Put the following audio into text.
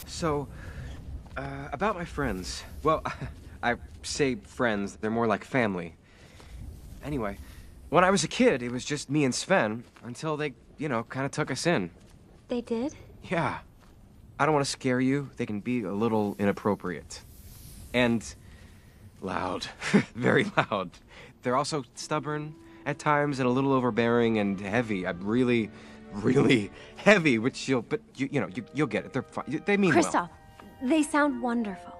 So, about my friends. Well, I say friends, they're more like family. Anyway, when I was a kid, it was just me and Sven until they, kind of took us in. They did? Yeah. I don't want to scare you. They can be a little inappropriate. And loud. Very loud. They're also stubborn at times and a little overbearing and heavy. I'm really, really heavy, which you'll get it. They're fine. They mean well. Kristoff, they sound wonderful.